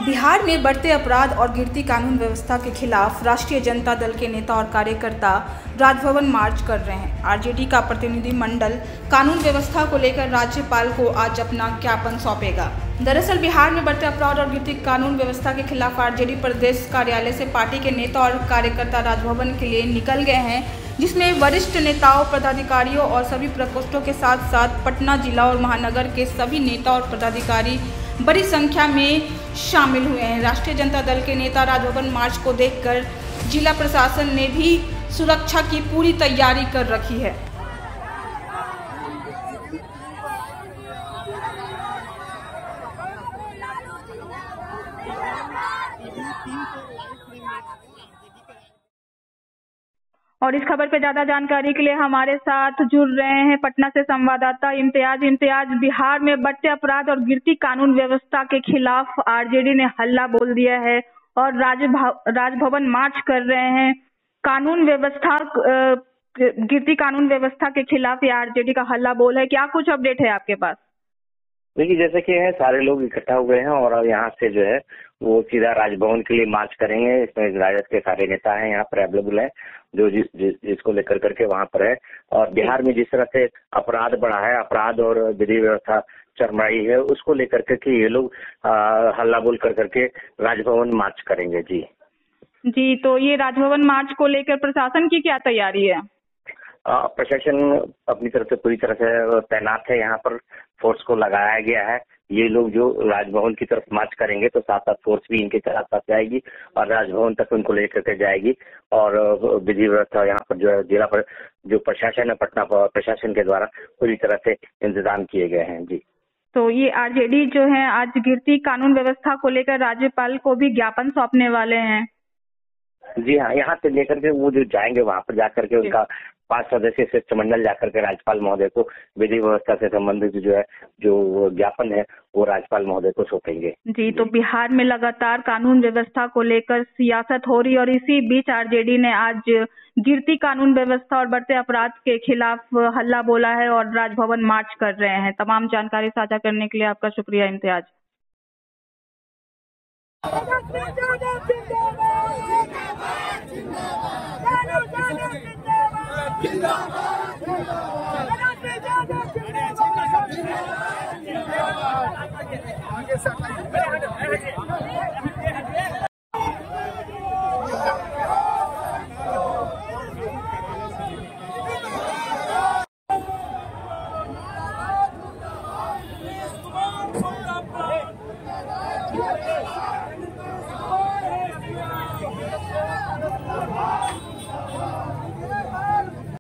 बिहार में बढ़ते अपराध और गिरती कानून व्यवस्था के खिलाफ राष्ट्रीय जनता दल के नेता और कार्यकर्ता राजभवन मार्च कर रहे हैं। आरजेडी का प्रतिनिधिमंडल कानून व्यवस्था को लेकर राज्यपाल को आज अपना ज्ञापन सौंपेगा। दरअसल बिहार में बढ़ते अपराध और गिरती कानून व्यवस्था के खिलाफ आरजेडी प्रदेश कार्यालय से पार्टी के नेता और कार्यकर्ता राजभवन के लिए निकल गए हैं, जिसमें वरिष्ठ नेताओं, पदाधिकारियों और सभी प्रकोष्ठों के साथ साथ पटना जिला और महानगर के सभी नेता और पदाधिकारी बड़ी संख्या में शामिल हुए हैं। राष्ट्रीय जनता दल के नेता राजभवन मार्च को देखकर जिला प्रशासन ने भी सुरक्षा की पूरी तैयारी कर रखी है। और इस खबर पे ज्यादा जानकारी के लिए हमारे साथ जुड़ रहे हैं पटना से संवाददाता इम्तियाज। बिहार में बढ़ते अपराध और गिरती कानून व्यवस्था के खिलाफ आरजेडी ने हल्ला बोल दिया है और राजभवन मार्च कर रहे हैं। कानून व्यवस्था गिरती कानून व्यवस्था के खिलाफ ये आरजेडी का हल्ला बोल है। क्या कुछ अपडेट है आपके पास? देखिए, जैसे कि है सारे लोग इकट्ठा हुए हैं और यहाँ से जो है वो सीधा राजभवन के लिए मार्च करेंगे। इसमें राजद के सारे नेता हैं यहाँ पर अवेलेबल है, जो जिसको लेकर करके वहाँ पर है। और बिहार में जिस तरह से अपराध बढ़ा है, अपराध और विधि व्यवस्था चरमराई है, उसको लेकर के ये लोग हल्ला बोल कर करके राजभवन मार्च करेंगे। जी, तो ये राजभवन मार्च को लेकर प्रशासन की क्या तैयारी है? प्रशासन अपनी तरफ से पूरी तरह से तैनात है। यहाँ पर फोर्स को लगाया गया है। ये लोग जो राजभवन की तरफ मार्च करेंगे तो साथ साथ फोर्स भी इनके साथ साथ जाएगी और राजभवन तक उनको लेकर के जाएगी। और विधि व्यवस्था यहाँ पर जो है जिला पर जो प्रशासन है, पटना प्रशासन के द्वारा पूरी तरह से इंतजाम किए गए हैं। जी, तो ये आरजेडी जो है आज गिरती कानून व्यवस्था को लेकर राज्यपाल को भी ज्ञापन सौंपने वाले हैं। जी हाँ, यहाँ से लेकर के वो जो जाएंगे वहाँ पर जाकर के उनका 5 सदस्यीय शिष्टमंडल जाकर के राज्यपाल महोदय को विधि व्यवस्था से संबंधित जो ज्ञापन है वो राज्यपाल महोदय को सौंपेंगे। जी, तो बिहार में लगातार कानून व्यवस्था को लेकर सियासत हो रही और इसी बीच आरजेडी ने आज गिरती कानून व्यवस्था और बढ़ते अपराध के खिलाफ हल्ला बोला है और राजभवन मार्च कर रहे हैं। तमाम जानकारी साझा करने के लिए आपका शुक्रिया इम्तियाज। आगे